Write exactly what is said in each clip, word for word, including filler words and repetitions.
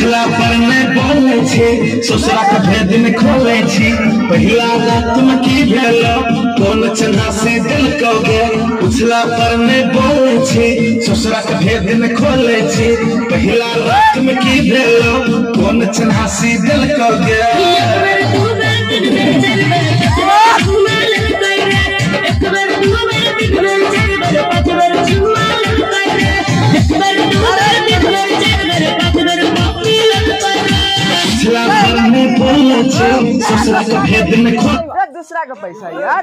पूछला पर मैं बोले छी ससुरा के भेद में खोले छी पहिला रात में की भेलो कौन चन्हा से दिल कोगे पूछला पर मैं बोले छी ससुरा के भेद में खोले छी पहिला रात में की भेलो कौन चन्हा से दिल कोगे ससुरा के भेद में खो दूसरा का पैसा यार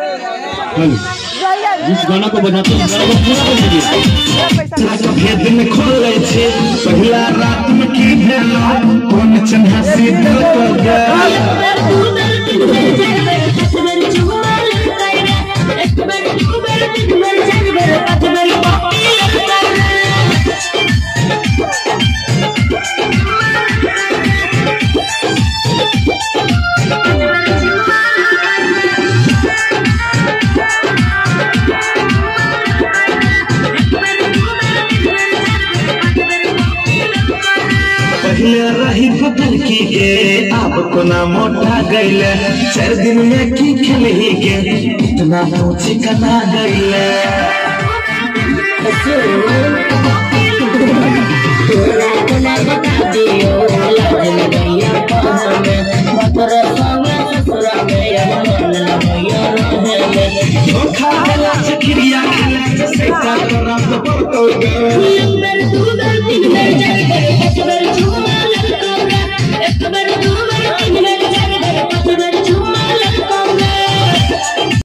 जिस गाना को बजाते हैं गाना को पूरा कर दीजिए। ससुरा के भेद में खोले छे पहिला रात में की भेलो कौन चन्हा से दिल को गया रही बदल की गे अब कोना मोटा गईले चार दिन में की खेल ही गे इतना तो चिकना गईले धोखा वाला चक्रिया खेले जैसे का करब तो